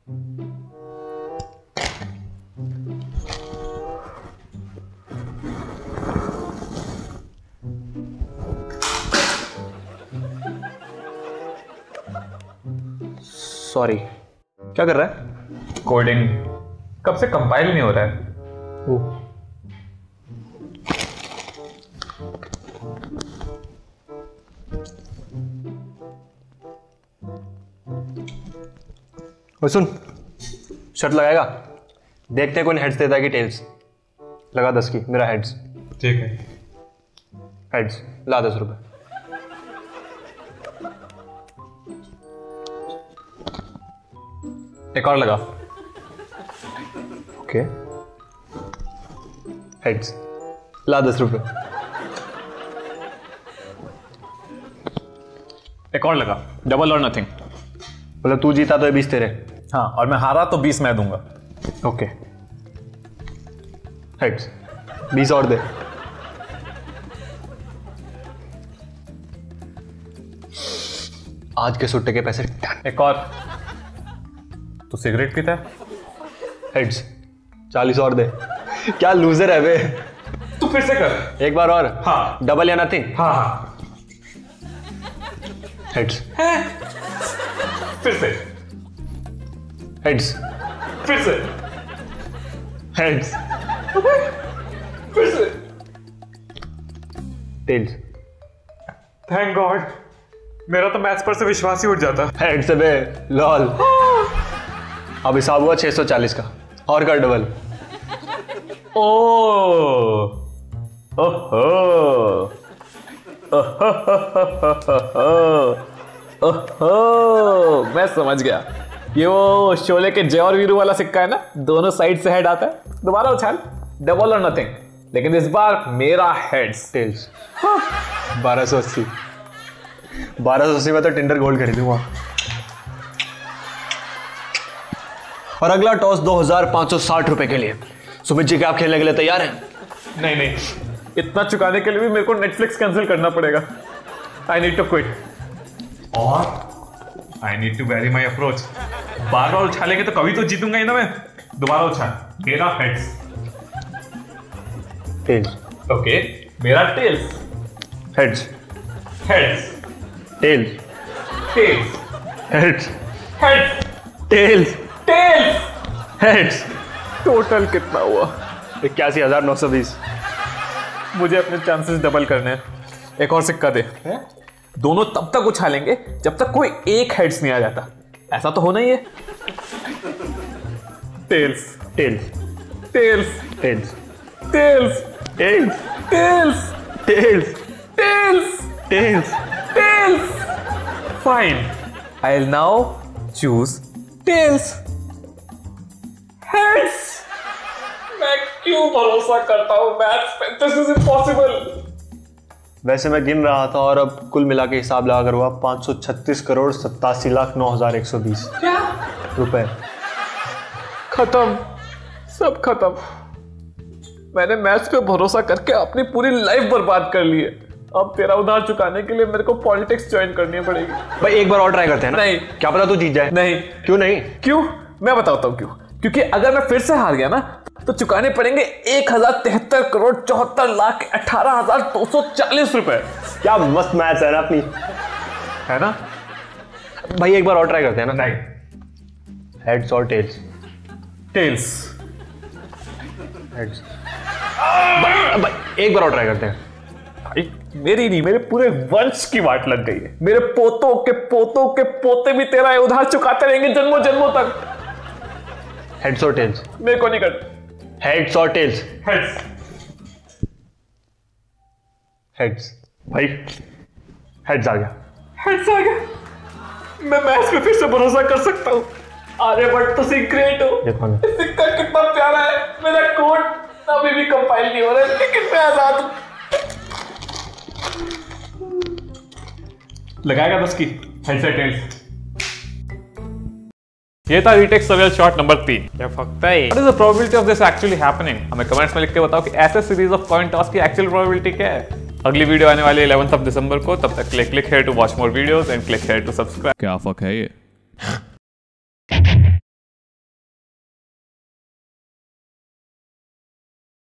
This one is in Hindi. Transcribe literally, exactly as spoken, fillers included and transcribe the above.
सॉरी, क्या कर रहा है? कोडिंग। कब से कंपाइल नहीं हो रहा है। ओह, और सुन, शर्ट लगाएगा? देखते हैं कौन हेड्स देता है कि टेल्स। लगा दस की, मेरा हेड्स। ठीक है। हेड्स ला दस रुपए। एक और लगा। ओके, हेड्स ला दस रुपए। एक और लगा। डबल और नथिंग। मतलब तू जीता तो ये बीस तेरे। हाँ, और मैं हारा तो बीस मैं दूंगा। ओके, हेड्स बीस और दे। आज के सुट्टे के पैसे। एक और। तू सिगरेट पीता है? हेड्स चालीस और दे। क्या लूजर है बे। तू फिर से कर। एक बार और। हाँ। डबल या नथिंग? हाँ हाँ। हेड्स। फिर से। हेड्स। फिर से। हेड्स। फिर से। टेल्स। थैंक गॉड, मेरा तो मैथ्स पर से विश्वास ही उठ जाता। हेड्स बे, लॉल। अब हिसाब हुआ छह सौ चालीस का। और कर डबल। ओ ओहो ओहो, मैं समझ गया। ये वो शोले के जय और वीरू वाला सिक्का है ना, दोनों साइड से हेड आता है। दोबारा उछाल। डबल और नथिंग, लेकिन इस बार मेरा हेड्स। टेल्स। बारह सौ अस्सी। बारह सौ अस्सी में तो टिंडर गोल्ड खरीदूंगा। और अगला टॉस दो हजार पांच सौ साठ रुपए के लिए। सुमित जी, क्या आप खेलने के लिए तैयार हैं? नहीं नहीं, इतना चुकाने के लिए भी मेरे को नेटफ्लिक्स कैंसिल करना पड़ेगा। I need to quit. और I need to vary my approach. बार बार उछालेंगे तो कभी तो जीतूंगा ही ना मैं। दोबारा उछाल। मेरा हेड्स। टेल्स। ओके, मेरा tails. Heads. Heads. Tails. Tails. Heads. Heads. Tails. Tails. Heads. Total कितना हुआ? इक्यासी हजार नौ सौ बीस। मुझे अपने चांसेस डबल करने हैं। एक और सिक्का दे। है? दोनों तब तक उछालेंगे जब तक कोई एक हेड्स नहीं आ जाता। ऐसा तो होना ही है। Tails. Tails. Tails. Tails. Tails. Tails. Tails. Tails. Tails. Tails. Tails. Fine, I will now choose tails. Heads. मैं क्यों भरोसा करता हूं मैथ्स पे? This is impossible. वैसे मैं गिन रहा था और अब कुल मिला के हिसाब लगा कर हुआ पांच सौ छत्तीस करोड़ सत्तासी लाख नौ हजार एक सौ बीस क्या? रुपए। खत्म, सब खत्म। मैंने मैथ्स पे भरोसा करके अपनी पूरी लाइफ बर्बाद कर ली है। अब तेरा उधार चुकाने के लिए मेरे को पॉलिटिक्स ज्वाइन करनी पड़ेगी। भाई एक बार और ट्राई करते हैं ना? नहीं। क्या पता तू जीत जाए। नहीं। क्यों नहीं? क्यों? मैं बताता हूँ क्यों। क्योंकि अगर मैं फिर से हार गया ना तो चुकाने पड़ेंगे एक हजार तिहत्तर करोड़ चौहत्तर लाख अठारह हजार दो सौ चालीस रुपए। क्या मस्त मैच है ना अपनी, है ना? भाई एक बार और ट्राई करते हैं ना? नहीं। हेड्स और टेल्स? टेल्स। हेड्स। भाई, भाई एक बार और ट्राई करते हैं। भाई मेरी नहीं, मेरे पूरे वंश की वाट लग गई है। मेरे पोतों के पोतों के पोते भी तेरा उधार चुकाते रहेंगे जन्मों जन्मों तक। हेड्स और टेल्स? मेरे को नहीं कर। हेड्स और टेल्स? हेड्स। हेड्स। भाई हेड्स आ गया। हेड्स आ गया। मैं मैथ्स पे फिर से भरोसा कर सकता हूँ। आर्यभट्ट तो ग्रेट हो। ये कौन है? सिक्का कितना प्यारा है। मेरा कोड अभी भी कंपाइल नहीं हो रहा है, लेकिन मैं आजाद हूँ। लगाएगा दस की। हेड्स और टेल्स। ये था रीटेक सर्वियल शॉट नंबर तीन। क्या फकता है? What is the probability of this actually happening? हमें कमेंट्स में लिख के बताओ कि ऐसे सीरीज ऑफ कॉइन टॉस की एक्चुअल प्रोबेबिलिटी क्या है। अगली वीडियो आने वाली है इलेवेंथ ऑफ दिसंबर को। तब तक click click here to watch more videos and click here to subscribe. क्या फक है ये?